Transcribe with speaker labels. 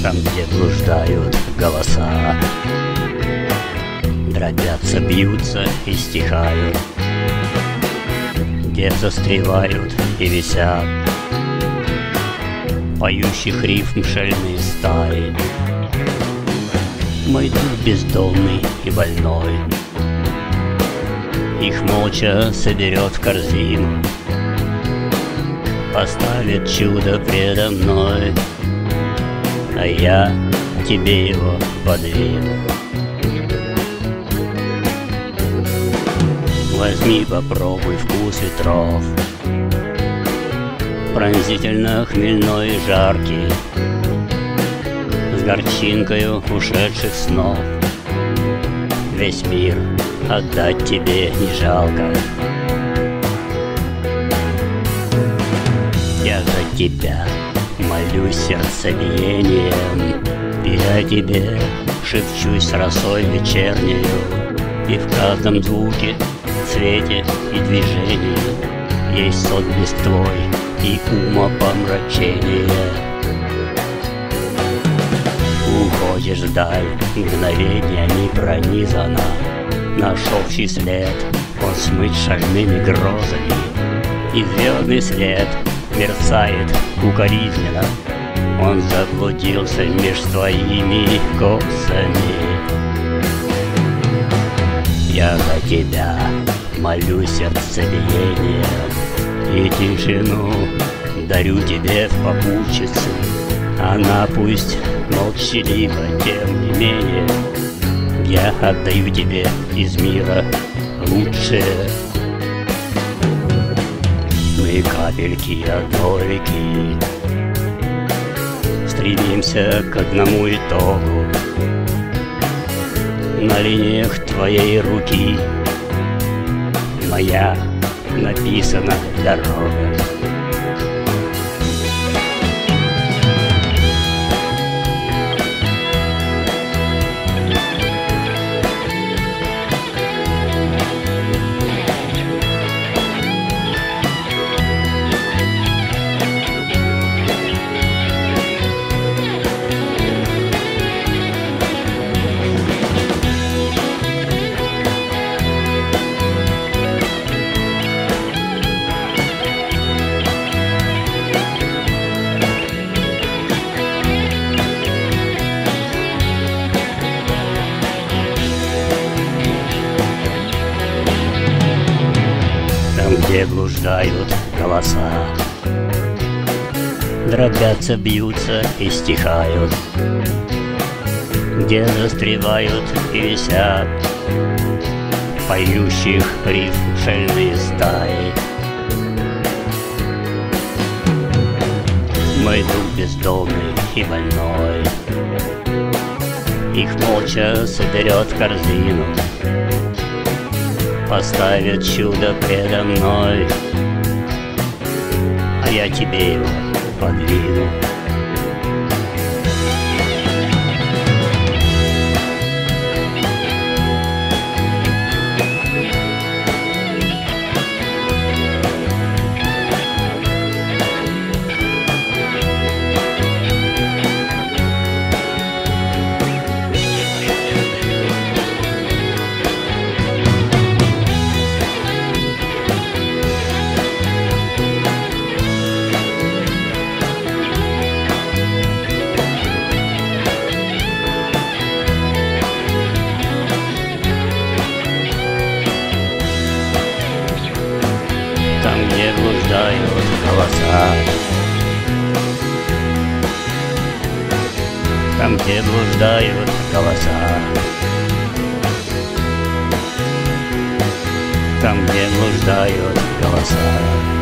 Speaker 1: Там, где блуждают голоса, дробятся, бьются и стихают, где застревают и висят поющих рифм шальные стаи. Мой дух бездомный и больной их молча соберет в корзину, поставит чудо предо мной, а я тебе его подвину. Возьми, попробуй вкус ветров, пронзительно хмельной и жаркий, с горчинкою ушедших снов. Весь мир отдать тебе не жалко. Я за тебя молюсь сердцебиением, я тебе шепчусь росой вечернею, и в каждом звуке, цвете и движении есть отблеск твой и умопомрачение. Уходишь вдаль, мгновениями пронизана, наш общий след он смыть шальными грозами, и звездный след мерцает укоризненно, он заблудился меж твоими косами. Я за тебя молюсь сердцебиением, и тишину дарю тебе в попутчицу. Она пусть молчалива, тем не менее я отдаю тебе из мира лучшее. Мы капельки одной реки, стремимся к одному итогу. На линиях твоей руки моя написана дорога. Где блуждают голоса, дробятся, бьются и стихают, где застревают и висят поющих рифм шальные стаи. Мой дух бездомный и больной их молча соберет в корзину, поставит чудо предо мной, а я тебе его подвину. Там, где блуждают голоса, там, где блуждают голоса, там, где блуждают голоса.